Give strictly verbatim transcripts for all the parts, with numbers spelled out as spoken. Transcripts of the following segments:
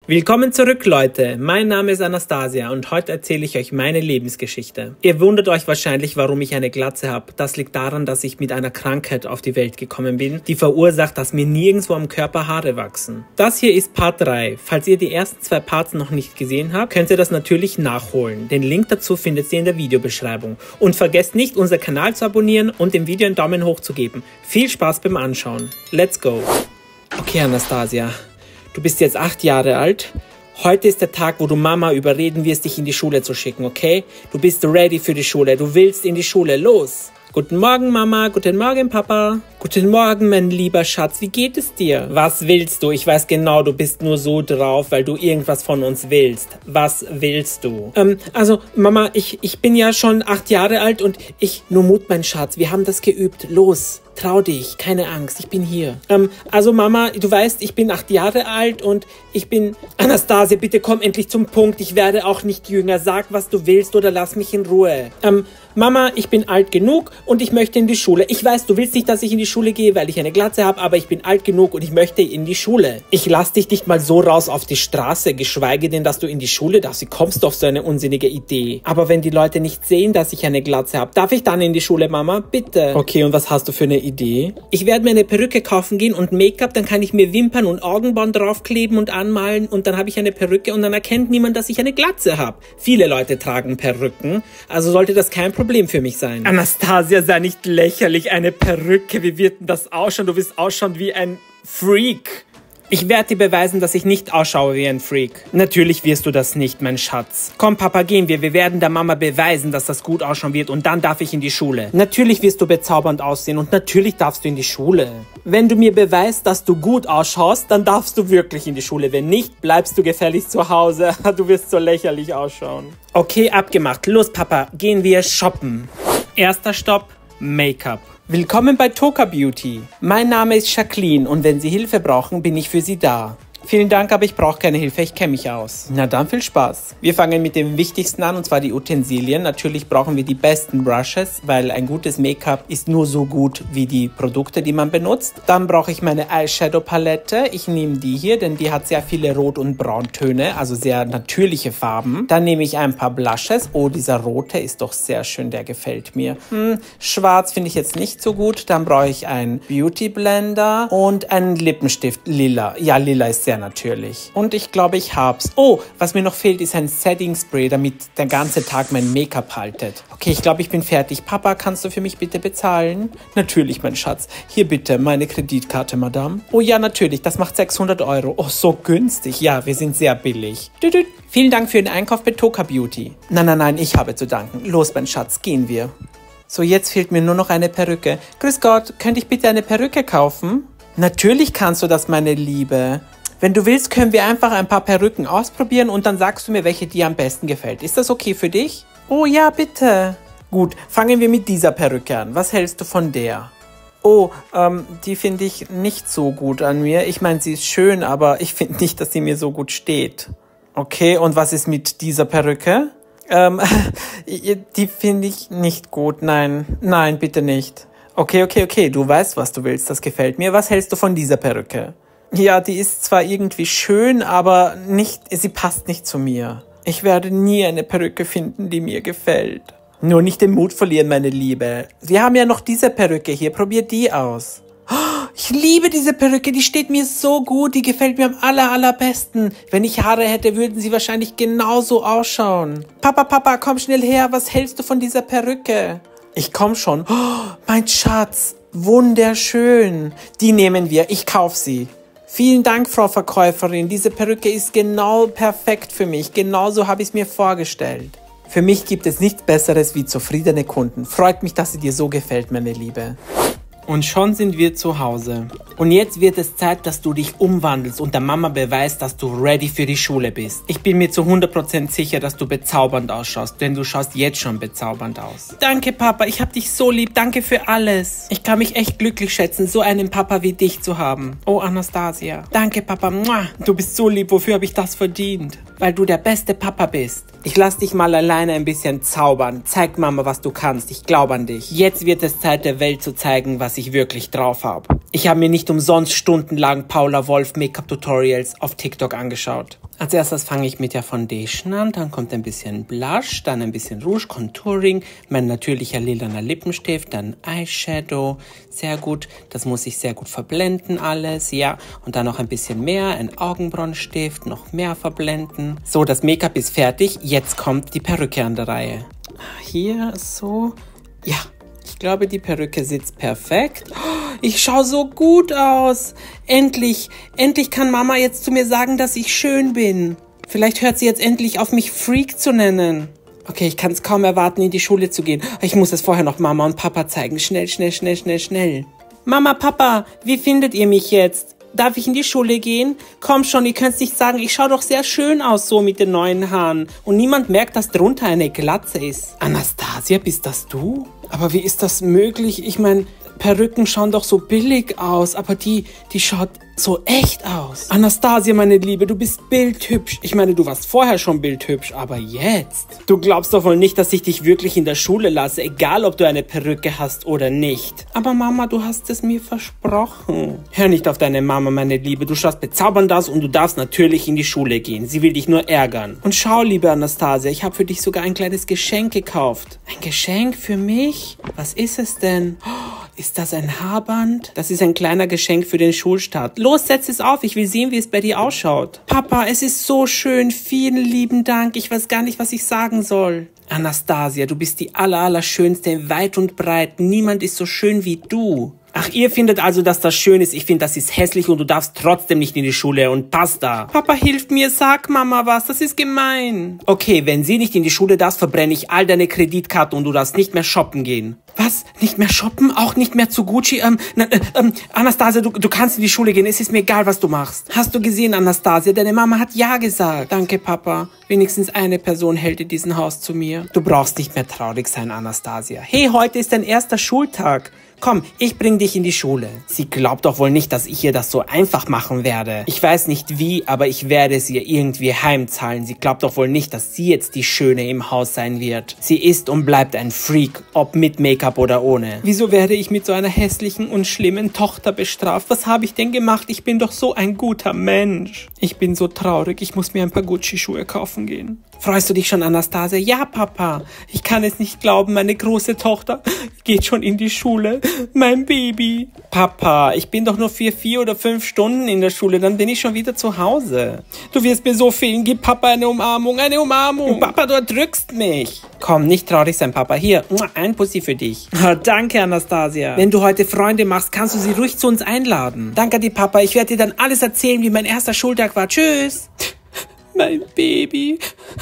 Willkommen zurück, Leute. Mein Name ist Anastasia und heute erzähle ich euch meine Lebensgeschichte. Ihr wundert euch wahrscheinlich, warum ich eine Glatze habe. Das liegt daran, dass ich mit einer Krankheit auf die Welt gekommen bin, die verursacht, dass mir nirgendwo am Körper Haare wachsen. Das hier ist Part drei. Falls ihr die ersten zwei Parts noch nicht gesehen habt, könnt ihr das natürlich nachholen. Den Link dazu findet ihr in der Videobeschreibung. Und vergesst nicht, unseren Kanal zu abonnieren und dem Video einen Daumen hoch zu geben. Viel Spaß beim Anschauen. Let's go. Okay, Anastasia. Du bist jetzt acht Jahre alt. Heute ist der Tag, wo du Mama überreden wirst, dich in die Schule zu schicken, okay? Du bist ready für die Schule. Du willst in die Schule. Los! Guten Morgen, Mama. Guten Morgen, Papa. Guten Morgen, mein lieber Schatz. Wie geht es dir? Was willst du? Ich weiß genau, du bist nur so drauf, weil du irgendwas von uns willst. Was willst du? Ähm, also, Mama, ich, ich bin ja schon acht Jahre alt und ich... Nur Mut, mein Schatz. Wir haben das geübt. Los! Trau dich, keine Angst, ich bin hier. Ähm, also Mama, du weißt, ich bin acht Jahre alt und ich bin... Anastasia, bitte komm endlich zum Punkt. Ich werde auch nicht jünger. Sag, was du willst oder lass mich in Ruhe. Ähm, Mama, ich bin alt genug und ich möchte in die Schule. Ich weiß, du willst nicht, dass ich in die Schule gehe, weil ich eine Glatze habe, aber ich bin alt genug und ich möchte in die Schule. Ich lass dich nicht mal so raus auf die Straße, geschweige denn, dass du in die Schule darfst. Wie kommst du auf so eine unsinnige Idee? Aber wenn die Leute nicht sehen, dass ich eine Glatze habe, darf ich dann in die Schule, Mama? Bitte. Okay, und was hast du für eine Idee? Ich werde mir eine Perücke kaufen gehen und Make-up, dann kann ich mir Wimpern und Augenbrauen draufkleben und anmalen und dann habe ich eine Perücke und dann erkennt niemand, dass ich eine Glatze habe. Viele Leute tragen Perücken, also sollte das kein Problem für mich sein. Anastasia, sei nicht lächerlich, eine Perücke, wie wird denn das ausschauen? Du wirst ausschauen wie ein Freak. Ich werde dir beweisen, dass ich nicht ausschaue wie ein Freak. Natürlich wirst du das nicht, mein Schatz. Komm, Papa, gehen wir. Wir werden der Mama beweisen, dass das gut ausschauen wird und dann darf ich in die Schule. Natürlich wirst du bezaubernd aussehen und natürlich darfst du in die Schule. Wenn du mir beweist, dass du gut ausschaust, dann darfst du wirklich in die Schule. Wenn nicht, bleibst du gefälligst zu Hause. Du wirst so lächerlich ausschauen. Okay, abgemacht. Los, Papa, gehen wir shoppen. Erster Stopp, Make-up. Willkommen bei Toka Beauty. Mein Name ist Jacqueline und wenn Sie Hilfe brauchen, bin ich für Sie da. Vielen Dank, aber ich brauche keine Hilfe, ich kenne mich aus. Na dann viel Spaß. Wir fangen mit dem Wichtigsten an und zwar die Utensilien. Natürlich brauchen wir die besten Brushes, weil ein gutes Make-up ist nur so gut wie die Produkte, die man benutzt. Dann brauche ich meine Eyeshadow-Palette. Ich nehme die hier, denn die hat sehr viele Rot- und Brauntöne, also sehr natürliche Farben. Dann nehme ich ein paar Blushes. Oh, dieser rote ist doch sehr schön, der gefällt mir. Hm, schwarz finde ich jetzt nicht so gut. Dann brauche ich einen Beauty Blender und einen Lippenstift lila. Ja, lila ist sehr natürlich. Und ich glaube, ich hab's. Oh, was mir noch fehlt, ist ein Setting Spray, damit der ganze Tag mein Make-up haltet. Okay, ich glaube, ich bin fertig. Papa, kannst du für mich bitte bezahlen? Natürlich, mein Schatz. Hier bitte meine Kreditkarte, Madame. Oh ja, natürlich. Das macht sechshundert Euro. Oh, so günstig. Ja, wir sind sehr billig. Düdüt. Vielen Dank für den Einkauf bei Toka Beauty. Nein, nein, nein, ich habe zu danken. Los, mein Schatz, gehen wir. So, jetzt fehlt mir nur noch eine Perücke. Grüß Gott, könnte ich bitte eine Perücke kaufen? Natürlich kannst du das, meine Liebe. Wenn du willst, können wir einfach ein paar Perücken ausprobieren und dann sagst du mir, welche dir am besten gefällt. Ist das okay für dich? Oh ja, bitte. Gut, fangen wir mit dieser Perücke an. Was hältst du von der? Oh, ähm, die finde ich nicht so gut an mir. Ich meine, sie ist schön, aber ich finde nicht, dass sie mir so gut steht. Okay, und was ist mit dieser Perücke? Ähm, die finde ich nicht gut. Nein, nein, bitte nicht. Okay, okay, okay, du weißt, was du willst. Das gefällt mir. Was hältst du von dieser Perücke? Ja, die ist zwar irgendwie schön, aber nicht, sie passt nicht zu mir. Ich werde nie eine Perücke finden, die mir gefällt. Nur nicht den Mut verlieren, meine Liebe. Wir haben ja noch diese Perücke hier, probier die aus. Oh, ich liebe diese Perücke, die steht mir so gut, die gefällt mir am aller, allerbesten. Wenn ich Haare hätte, würden sie wahrscheinlich genauso ausschauen. Papa, Papa, komm schnell her, was hältst du von dieser Perücke? Ich komm schon. Oh, mein Schatz, wunderschön. Die nehmen wir, ich kauf sie. Vielen Dank, Frau Verkäuferin. Diese Perücke ist genau perfekt für mich. Genauso habe ich es mir vorgestellt. Für mich gibt es nichts Besseres wie zufriedene Kunden. Freut mich, dass sie dir so gefällt, meine Liebe. Und schon sind wir zu Hause. Und jetzt wird es Zeit, dass du dich umwandelst und der Mama beweist, dass du ready für die Schule bist. Ich bin mir zu hundert Prozent sicher, dass du bezaubernd ausschaust, denn du schaust jetzt schon bezaubernd aus. Danke, Papa, ich hab dich so lieb. Danke für alles. Ich kann mich echt glücklich schätzen, so einen Papa wie dich zu haben. Oh, Anastasia. Danke, Papa. Du bist so lieb. Wofür habe ich das verdient? Weil du der beste Papa bist. Ich lass dich mal alleine ein bisschen zaubern. Zeig Mama, was du kannst. Ich glaube an dich. Jetzt wird es Zeit, der Welt zu zeigen, was ich wirklich drauf habe. Ich habe mir nicht umsonst stundenlang Paula Wolf Make-up-Tutorials auf TikTok angeschaut. Als erstes fange ich mit der Foundation an, dann kommt ein bisschen Blush, dann ein bisschen Rouge, Contouring, mein natürlicher lilaner Lippenstift, dann Eyeshadow, sehr gut, das muss ich sehr gut verblenden alles, ja, und dann noch ein bisschen mehr, ein Augenbrauenstift, noch mehr verblenden. So, das Make-up ist fertig, jetzt kommt die Perücke an der Reihe. Hier so, ja. Ich glaube, die Perücke sitzt perfekt. Ich schaue so gut aus. Endlich, endlich kann Mama jetzt zu mir sagen, dass ich schön bin. Vielleicht hört sie jetzt endlich auf, mich Freak zu nennen. Okay, ich kann es kaum erwarten, in die Schule zu gehen. Ich muss es vorher noch Mama und Papa zeigen. Schnell, schnell, schnell, schnell, schnell. Mama, Papa, wie findet ihr mich jetzt? Darf ich in die Schule gehen? Komm schon, ihr könnt's nicht sagen, ich schaue doch sehr schön aus so mit den neuen Haaren. Und niemand merkt, dass drunter eine Glatze ist. Anastasia, bist das du? Aber wie ist das möglich? Ich meine, Perücken schauen doch so billig aus, aber die, die schaut so echt aus. Anastasia, meine Liebe, du bist bildhübsch. Ich meine, du warst vorher schon bildhübsch, aber jetzt? Du glaubst doch wohl nicht, dass ich dich wirklich in der Schule lasse, egal ob du eine Perücke hast oder nicht. Aber Mama, du hast es mir versprochen. Hör nicht auf deine Mama, meine Liebe. Du schaust bezaubernd aus und du darfst natürlich in die Schule gehen. Sie will dich nur ärgern. Und schau, liebe Anastasia, ich habe für dich sogar ein kleines Geschenk gekauft. Ein Geschenk für mich? Was ist es denn? Oh, ist das ein Haarband? Das ist ein kleiner Geschenk für den Schulstart. Los, setz es auf. Ich will sehen, wie es bei dir ausschaut. Papa, es ist so schön. Vielen lieben Dank. Ich weiß gar nicht, was ich sagen soll. Anastasia, du bist die aller, aller schönste, weit und breit. Niemand ist so schön wie du. Ach, ihr findet also, dass das schön ist. Ich finde, das ist hässlich und du darfst trotzdem nicht in die Schule und basta. Papa, hilf mir, sag Mama was, das ist gemein. Okay, wenn sie nicht in die Schule darfst, verbrenne ich all deine Kreditkarten und du darfst nicht mehr shoppen gehen. Was? Nicht mehr shoppen? Auch nicht mehr zu Gucci? Ähm, na, äh, ähm, Anastasia, du, du kannst in die Schule gehen. Es ist mir egal, was du machst. Hast du gesehen, Anastasia? Deine Mama hat ja gesagt. Danke, Papa. Wenigstens eine Person hält in diesem Haus zu mir. Du brauchst nicht mehr traurig sein, Anastasia. Hey, heute ist dein erster Schultag. Komm, ich bring dich in die Schule. Sie glaubt doch wohl nicht, dass ich ihr das so einfach machen werde. Ich weiß nicht wie, aber ich werde es ihr irgendwie heimzahlen. Sie glaubt doch wohl nicht, dass sie jetzt die Schöne im Haus sein wird. Sie ist und bleibt ein Freak, ob mit Make-up oder ohne. Wieso werde ich mit so einer hässlichen und schlimmen Tochter bestraft? Was habe ich denn gemacht? Ich bin doch so ein guter Mensch. Ich bin so traurig, ich muss mir ein paar Gucci-Schuhe kaufen gehen. Freust du dich schon, Anastasia? Ja, Papa. Ich kann es nicht glauben, meine große Tochter geht schon in die Schule. Mein Baby. Papa, ich bin doch nur für vier oder fünf Stunden in der Schule, dann bin ich schon wieder zu Hause. Du wirst mir so fehlen. Gib Papa eine Umarmung, eine Umarmung. Papa, du erdrückst mich. Komm, nicht traurig sein, Papa. Hier, ein Pussy für dich. Danke, Anastasia. Wenn du heute Freunde machst, kannst du sie ruhig zu uns einladen. Danke dir, Papa. Ich werde dir dann alles erzählen, wie mein erster Schultag war. Tschüss. Mein Baby,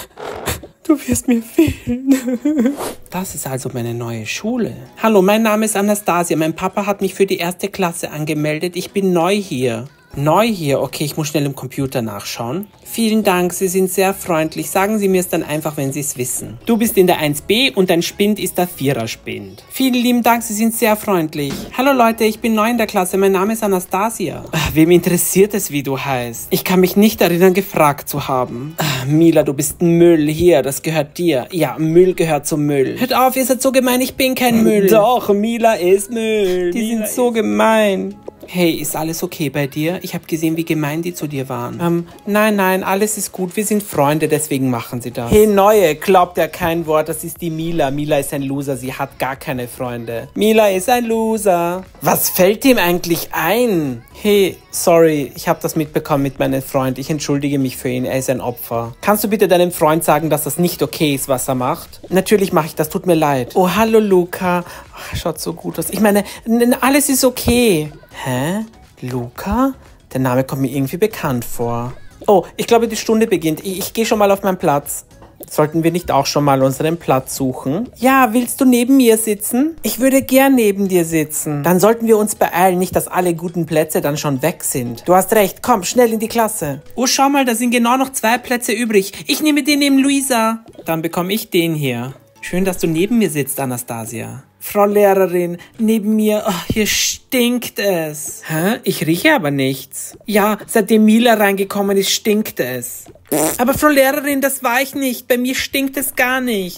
du wirst mir fehlen. Das ist also meine neue Schule. Hallo, mein Name ist Anastasia. Mein Papa hat mich für die erste Klasse angemeldet. Ich bin neu hier. Neu hier? Okay, ich muss schnell im Computer nachschauen. Vielen Dank, Sie sind sehr freundlich. Sagen Sie mir es dann einfach, wenn Sie es wissen. Du bist in der eins b und dein Spind ist der Vierer-Spind. Vielen lieben Dank, Sie sind sehr freundlich. Hallo Leute, ich bin neu in der Klasse. Mein Name ist Anastasia. Ach, wem interessiert es, wie du heißt? Ich kann mich nicht erinnern, gefragt zu haben. Ach, Mila, du bist Müll. Hier, das gehört dir. Ja, Müll gehört zum Müll. Hört auf, ihr seid so gemein. Ich bin kein Müll. Doch, Mila ist Müll. Die Mila sind so gemein. Hey, ist alles okay bei dir? Ich habe gesehen, wie gemein die zu dir waren. Ähm, nein, nein, alles ist gut. Wir sind Freunde, deswegen machen sie das. Hey, Neue, glaubt ja kein Wort. Das ist die Mila. Mila ist ein Loser. Sie hat gar keine Freunde. Mila ist ein Loser. Was fällt ihm eigentlich ein? Hey, sorry, ich habe das mitbekommen mit meinem Freund. Ich entschuldige mich für ihn. Er ist ein Opfer. Kannst du bitte deinem Freund sagen, dass das nicht okay ist, was er macht? Natürlich mache ich das. Tut mir leid. Oh, hallo, Luca. Ach, schaut so gut aus. Ich meine, alles ist okay. Hä? Luca? Der Name kommt mir irgendwie bekannt vor. Oh, ich glaube, die Stunde beginnt. Ich, ich gehe schon mal auf meinen Platz. Sollten wir nicht auch schon mal unseren Platz suchen? Ja, willst du neben mir sitzen? Ich würde gern neben dir sitzen. Dann sollten wir uns beeilen, nicht, dass alle guten Plätze dann schon weg sind. Du hast recht, komm, schnell in die Klasse. Oh, schau mal, da sind genau noch zwei Plätze übrig. Ich nehme den neben Luisa. Dann bekomme ich den hier. Schön, dass du neben mir sitzt, Anastasia. Frau Lehrerin, neben mir, oh, hier stinkt es. Hä? Ich rieche aber nichts. Ja, seitdem Mila reingekommen ist, stinkt es. Aber Frau Lehrerin, das war ich nicht. Bei mir stinkt es gar nicht.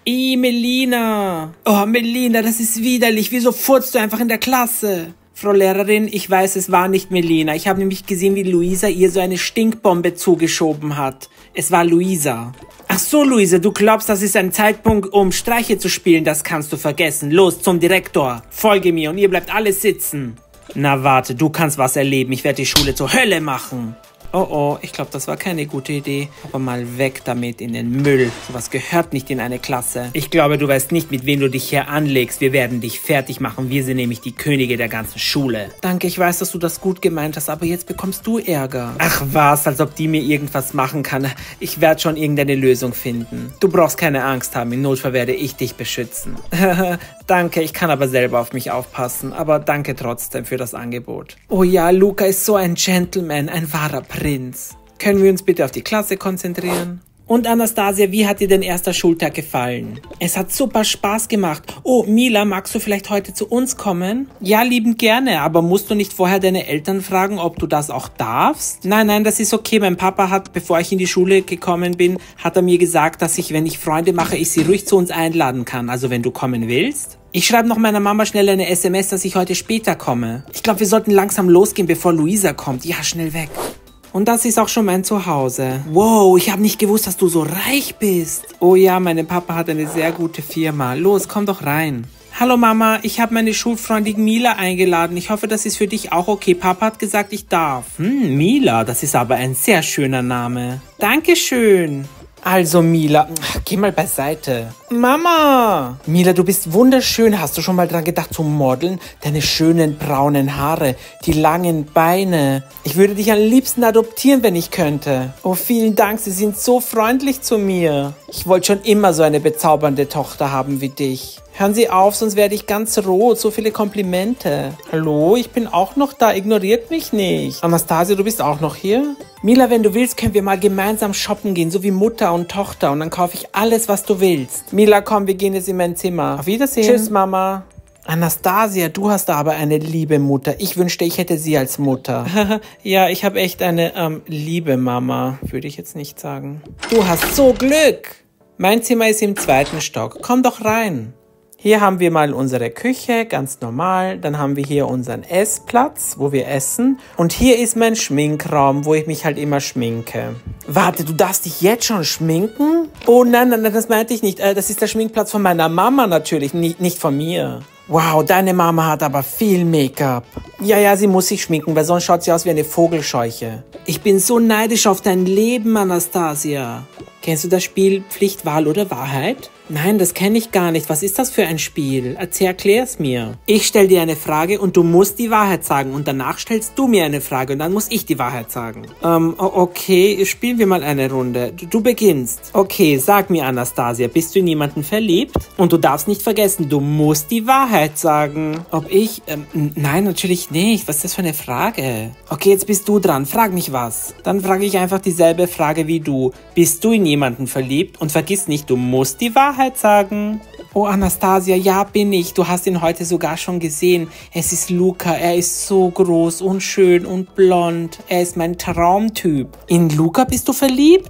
Ih, Melina. Oh, Melina, das ist widerlich. Wieso furzt du einfach in der Klasse? Frau Lehrerin, ich weiß, es war nicht Melina. Ich habe nämlich gesehen, wie Luisa ihr so eine Stinkbombe zugeschoben hat. Es war Luisa. Ach so, Luisa, du glaubst, das ist ein Zeitpunkt, um Streiche zu spielen? Das kannst du vergessen. Los, zum Direktor. Folge mir und ihr bleibt alle sitzen. Na warte, du kannst was erleben. Ich werde die Schule zur Hölle machen. Oh oh, ich glaube, das war keine gute Idee. Aber mal weg damit in den Müll. Sowas gehört nicht in eine Klasse. Ich glaube, du weißt nicht, mit wem du dich hier anlegst. Wir werden dich fertig machen. Wir sind nämlich die Könige der ganzen Schule. Danke, ich weiß, dass du das gut gemeint hast, aber jetzt bekommst du Ärger. Ach was, als ob die mir irgendwas machen kann. Ich werde schon irgendeine Lösung finden. Du brauchst keine Angst haben. Im Notfall werde ich dich beschützen. Danke, ich kann aber selber auf mich aufpassen. Aber danke trotzdem für das Angebot. Oh ja, Luca ist so ein Gentleman, ein wahrer Prinz. Prinz. Können wir uns bitte auf die Klasse konzentrieren? Und Anastasia, wie hat dir dein erster Schultag gefallen? Es hat super Spaß gemacht. Oh, Mila, magst du vielleicht heute zu uns kommen? Ja, liebend gerne, aber musst du nicht vorher deine Eltern fragen, ob du das auch darfst? Nein, nein, das ist okay. Mein Papa hat, bevor ich in die Schule gekommen bin, hat er mir gesagt, dass ich, wenn ich Freunde mache, ich sie ruhig zu uns einladen kann. Also wenn du kommen willst. Ich schreibe noch meiner Mama schnell eine S M S, dass ich heute später komme. Ich glaube, wir sollten langsam losgehen, bevor Luisa kommt. Ja, schnell weg. Und das ist auch schon mein Zuhause. Wow, ich habe nicht gewusst, dass du so reich bist. Oh ja, mein Papa hat eine sehr gute Firma. Los, komm doch rein. Hallo Mama, ich habe meine Schulfreundin Mila eingeladen. Ich hoffe, das ist für dich auch okay. Papa hat gesagt, ich darf. Hm, Mila, das ist aber ein sehr schöner Name. Dankeschön. Also Mila, geh mal beiseite. Mama! Mila, du bist wunderschön. Hast du schon mal dran gedacht zu modeln? Deine schönen braunen Haare, die langen Beine. Ich würde dich am liebsten adoptieren, wenn ich könnte. Oh, vielen Dank, Sie sind so freundlich zu mir. Ich wollte schon immer so eine bezaubernde Tochter haben wie dich. Hören Sie auf, sonst werde ich ganz rot. So viele Komplimente. Hallo, ich bin auch noch da. Ignoriert mich nicht. Anastasia, du bist auch noch hier? Mila, wenn du willst, können wir mal gemeinsam shoppen gehen, so wie Mutter und Tochter. Und dann kaufe ich alles, was du willst. Mila, komm, wir gehen jetzt in mein Zimmer. Auf Wiedersehen. Tschüss, Mama. Anastasia, du hast da aber eine liebe Mutter. Ich wünschte, ich hätte sie als Mutter. Ja, ich habe echt eine ähm, liebe Mama, würde ich jetzt nicht sagen. Du hast so Glück. Mein Zimmer ist im zweiten Stock. Komm doch rein. Hier haben wir mal unsere Küche, ganz normal. Dann haben wir hier unseren Essplatz, wo wir essen. Und hier ist mein Schminkraum, wo ich mich halt immer schminke. Warte, du darfst dich jetzt schon schminken? Oh nein, nein, nein, das meinte ich nicht. Das ist der Schminkplatz von meiner Mama natürlich, nicht, nicht von mir. Wow, deine Mama hat aber viel Make-up. Ja, ja, sie muss sich schminken, weil sonst schaut sie aus wie eine Vogelscheuche. Ich bin so neidisch auf dein Leben, Anastasia. Kennst du das Spiel Pflicht, Wahl oder Wahrheit? Nein, das kenne ich gar nicht. Was ist das für ein Spiel? Erzähl, erklär's mir. Ich stelle dir eine Frage und du musst die Wahrheit sagen. Und danach stellst du mir eine Frage und dann muss ich die Wahrheit sagen. Ähm, okay, spielen wir mal eine Runde. Du, du beginnst. Okay, sag mir, Anastasia, bist du in jemanden verliebt? Und du darfst nicht vergessen, du musst die Wahrheit sagen. Ob ich? Ähm, nein, natürlich nicht. Was ist das für eine Frage? Okay, jetzt bist du dran. Frag mich was. Dann frage ich einfach dieselbe Frage wie du. Bist du in jemanden verliebt? Und vergiss nicht, du musst die Wahrheit sagen. Oh, Anastasia, ja, bin ich. Du hast ihn heute sogar schon gesehen. Es ist Luca. Er ist so groß und schön und blond. Er ist mein Traumtyp. In Luca bist du verliebt?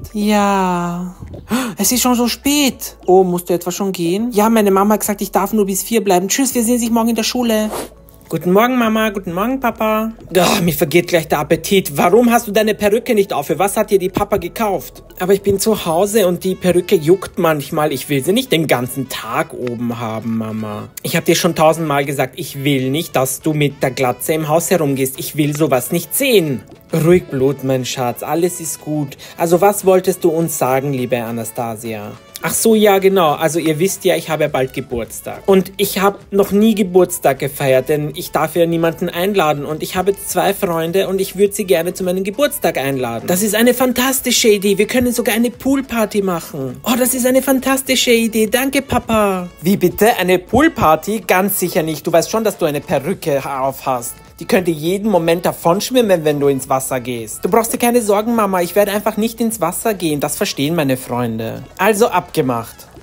Ja. Es ist schon so spät. Oh, musst du etwa schon gehen? Ja, meine Mama hat gesagt, ich darf nur bis vier bleiben. Tschüss, wir sehen sich morgen in der Schule. Guten Morgen, Mama. Guten Morgen, Papa. Oh, mir vergeht gleich der Appetit. Warum hast du deine Perücke nicht auf? Für was hat dir die Papa gekauft? Aber ich bin zu Hause und die Perücke juckt manchmal. Ich will sie nicht den ganzen Tag oben haben, Mama. Ich habe dir schon tausendmal gesagt, ich will nicht, dass du mit der Glatze im Haus herumgehst. Ich will sowas nicht sehen. Ruhig Blut, mein Schatz. Alles ist gut. Also was wolltest du uns sagen, liebe Anastasia? Ach so, ja, genau. Also ihr wisst ja, ich habe ja bald Geburtstag. Und ich habe noch nie Geburtstag gefeiert, denn ich darf ja niemanden einladen. Und ich habe zwei Freunde und ich würde sie gerne zu meinem Geburtstag einladen. Das ist eine fantastische Idee. Wir können sogar eine Poolparty machen. Oh, das ist eine fantastische Idee. Danke, Papa. Wie bitte? Eine Poolparty? Ganz sicher nicht. Du weißt schon, dass du eine Perücke auf hast. Die könnte jeden Moment davonschwimmen, wenn du ins Wasser gehst. Du brauchst dir keine Sorgen, Mama. Ich werde einfach nicht ins Wasser gehen. Das verstehen meine Freunde. Also abgemacht.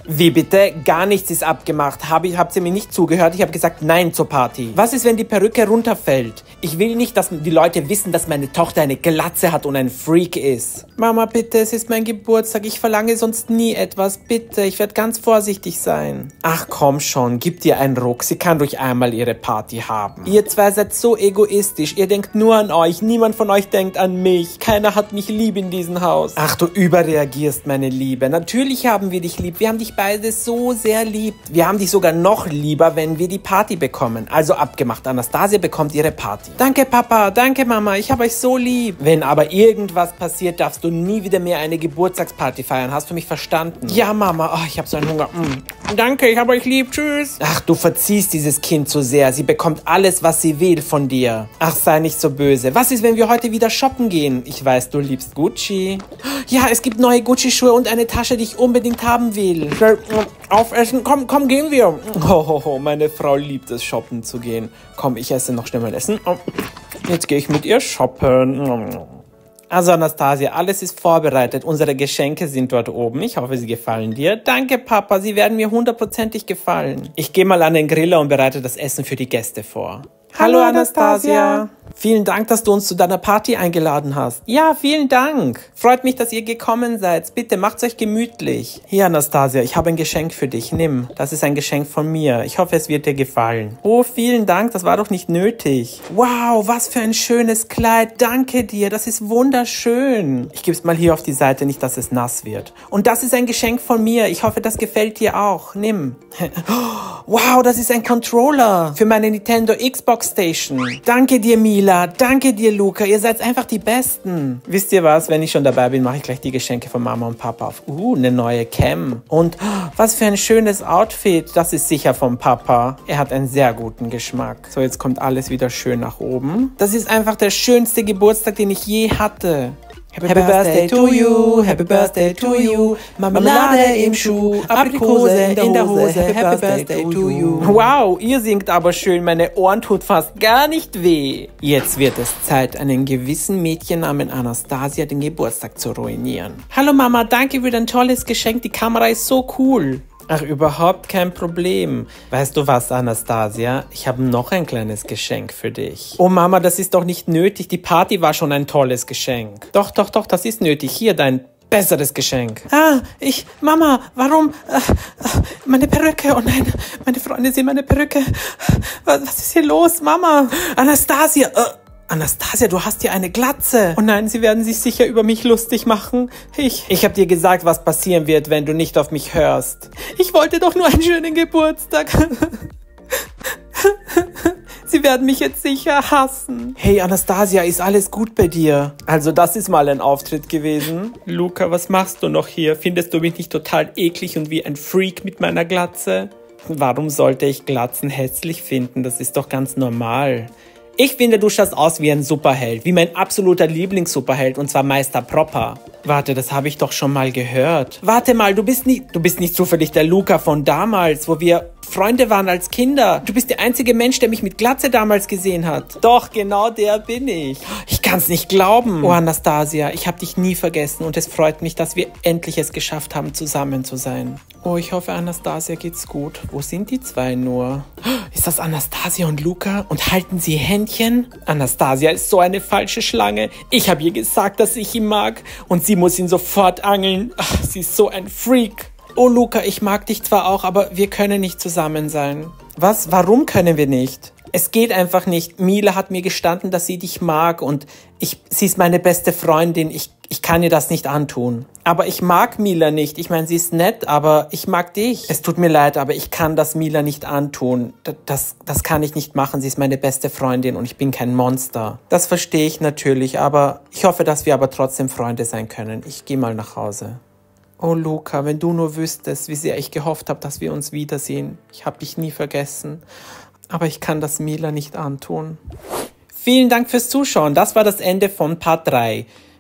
Wie bitte? Gar nichts ist abgemacht. Hab ich, habt ihr mir nicht zugehört? Ich habe gesagt Nein zur Party. Was ist, wenn die Perücke runterfällt? Ich will nicht, dass die Leute wissen, dass meine Tochter eine Glatze hat und ein Freak ist. Mama, bitte, es ist mein Geburtstag. Ich verlange sonst nie etwas. Bitte, ich werde ganz vorsichtig sein. Ach komm schon, gib dir einen Ruck. Sie kann ruhig einmal ihre Party haben. Ihr zwei seid so egoistisch. Ihr denkt nur an euch. Niemand von euch denkt an mich. Keiner hat mich lieb in diesem Haus. Ach, du überreagierst, meine Liebe. Natürlich haben wir dich lieb. Wir haben dich beide so sehr lieb. Wir haben dich sogar noch lieber, wenn wir die Party bekommen. Also abgemacht. Anastasia bekommt ihre Party. Danke, Papa. Danke, Mama. Ich habe euch so lieb. Wenn aber irgendwas passiert, darfst du nie wieder mehr eine Geburtstagsparty feiern. Hast du mich verstanden? Ja, Mama. Oh, ich habe so einen Hunger. Mm. Danke, ich habe euch lieb. Tschüss. Ach, du verziehst dieses Kind so sehr. Sie bekommt alles, was sie will von dir. Ach, sei nicht so böse. Was ist, wenn wir heute wieder shoppen gehen? Ich weiß, du liebst Gucci. Ja, es gibt neue Gucci-Schuhe und eine Tasche, die ich unbedingt haben will. Aufessen, komm, komm, gehen wir. Oh, oh, oh, meine Frau liebt es, shoppen zu gehen. Komm, ich esse noch schnell mein Essen. Jetzt gehe ich mit ihr shoppen. Also Anastasia, alles ist vorbereitet. Unsere Geschenke sind dort oben. Ich hoffe, sie gefallen dir. Danke, Papa, sie werden mir hundertprozentig gefallen. Ich gehe mal an den Griller und bereite das Essen für die Gäste vor. Hallo, Anastasia. Vielen Dank, dass du uns zu deiner Party eingeladen hast. Ja, vielen Dank. Freut mich, dass ihr gekommen seid. Bitte, macht's euch gemütlich. Hier, Anastasia, ich habe ein Geschenk für dich. Nimm, das ist ein Geschenk von mir. Ich hoffe, es wird dir gefallen. Oh, vielen Dank, das war doch nicht nötig. Wow, was für ein schönes Kleid. Danke dir, das ist wunderschön. Ich gebe es mal hier auf die Seite, nicht, dass es nass wird. Und das ist ein Geschenk von mir. Ich hoffe, das gefällt dir auch. Nimm. Wow, das ist ein Controller für meine Nintendo Xbox Station. Danke dir, Mila. Danke dir, Luca. Ihr seid einfach die Besten. Wisst ihr was? Wenn ich schon dabei bin, mache ich gleich die Geschenke von Mama und Papa auf. Uh, eine neue Cam. Und oh, was für ein schönes Outfit. Das ist sicher vom Papa. Er hat einen sehr guten Geschmack. So, jetzt kommt alles wieder schön nach oben. Das ist einfach der schönste Geburtstag, den ich je hatte. Happy, Happy Birthday, Birthday to you, Happy Birthday to you, Marmelade im Schuh, Aprikose in der Hose, Happy, Happy Birthday, Birthday to you. Wow, ihr singt aber schön, meine Ohren tut fast gar nicht weh. Jetzt wird es Zeit, einen gewissen Mädchen namens Anastasia den Geburtstag zu ruinieren. Hallo Mama, danke für dein tolles Geschenk, die Kamera ist so cool. Ach, überhaupt kein Problem. Weißt du was, Anastasia? Ich habe noch ein kleines Geschenk für dich. Oh Mama, das ist doch nicht nötig. Die Party war schon ein tolles Geschenk. Doch, doch, doch, das ist nötig. Hier, dein besseres Geschenk. Ah, ich, Mama, warum? Äh, äh, meine Perücke, oh nein, meine Freunde sehen meine Perücke. Was, was ist hier los, Mama? Anastasia, äh. Anastasia, du hast hier eine Glatze. Oh nein, sie werden sich sicher über mich lustig machen. Ich, ich habe dir gesagt, was passieren wird, wenn du nicht auf mich hörst. Ich wollte doch nur einen schönen Geburtstag. Sie werden mich jetzt sicher hassen. Hey Anastasia, ist alles gut bei dir? Also das ist mal ein Auftritt gewesen. Luca, was machst du noch hier? Findest du mich nicht total eklig und wie ein Freak mit meiner Glatze? Warum sollte ich Glatzen hässlich finden? Das ist doch ganz normal. Ich finde, du schaust aus wie ein Superheld, wie mein absoluter Lieblings-Superheld, und zwar Meister Proper. Warte, das habe ich doch schon mal gehört. Warte mal, du bist nicht, du bist nicht zufällig der Luca von damals, wo wir Freunde waren als Kinder. Du bist der einzige Mensch, der mich mit Glatze damals gesehen hat. Doch, genau der bin ich. Ich kann's nicht glauben. Oh, Anastasia, ich habe dich nie vergessen und es freut mich, dass wir endlich es geschafft haben, zusammen zu sein. Oh, ich hoffe, Anastasia geht's gut. Wo sind die zwei nur? Ist das Anastasia und Luca? Und halten sie Händchen? Anastasia ist so eine falsche Schlange. Ich habe ihr gesagt, dass ich ihn mag und sie muss ihn sofort angeln. Ach, sie ist so ein Freak. Oh, Luca, ich mag dich zwar auch, aber wir können nicht zusammen sein. Was? Warum können wir nicht? Es geht einfach nicht. Mila hat mir gestanden, dass sie dich mag und ich, sie ist meine beste Freundin. Ich, ich kann ihr das nicht antun. Aber ich mag Mila nicht. Ich meine, sie ist nett, aber ich mag dich. Es tut mir leid, aber ich kann das Mila nicht antun. Das, das, das kann ich nicht machen. Sie ist meine beste Freundin und ich bin kein Monster. Das verstehe ich natürlich, aber ich hoffe, dass wir aber trotzdem Freunde sein können. Ich gehe mal nach Hause. Oh Luca, wenn du nur wüsstest, wie sehr ich gehofft habe, dass wir uns wiedersehen. Ich habe dich nie vergessen. Aber ich kann das Mila nicht antun. Vielen Dank fürs Zuschauen. Das war das Ende von Part drei.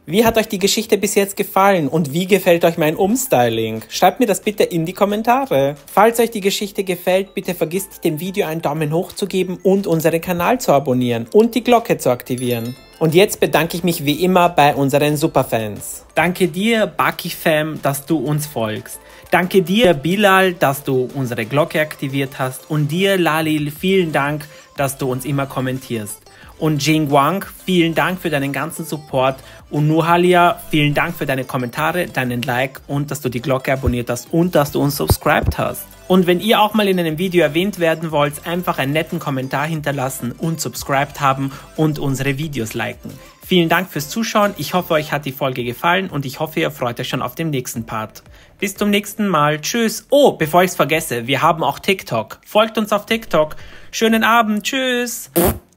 Wie hat euch die Geschichte bis jetzt gefallen und wie gefällt euch mein Umstyling? Schreibt mir das bitte in die Kommentare. Falls euch die Geschichte gefällt, bitte vergisst nicht, dem Video einen Daumen hoch zu geben und unseren Kanal zu abonnieren und die Glocke zu aktivieren. Und jetzt bedanke ich mich wie immer bei unseren Superfans. Danke dir, Baki-Fam, dass du uns folgst. Danke dir, Bilal, dass du unsere Glocke aktiviert hast. Und dir, Lalil, vielen Dank, dass du uns immer kommentierst. Und Jing Wang, vielen Dank für deinen ganzen Support. Und Nuhalia, vielen Dank für deine Kommentare, deinen Like und dass du die Glocke abonniert hast und dass du uns subscribed hast. Und wenn ihr auch mal in einem Video erwähnt werden wollt, einfach einen netten Kommentar hinterlassen und subscribed haben und unsere Videos liken. Vielen Dank fürs Zuschauen. Ich hoffe, euch hat die Folge gefallen und ich hoffe, ihr freut euch schon auf den nächsten Part. Bis zum nächsten Mal. Tschüss. Oh, bevor ich es vergesse, wir haben auch TikTok. Folgt uns auf TikTok. Schönen Abend. Tschüss.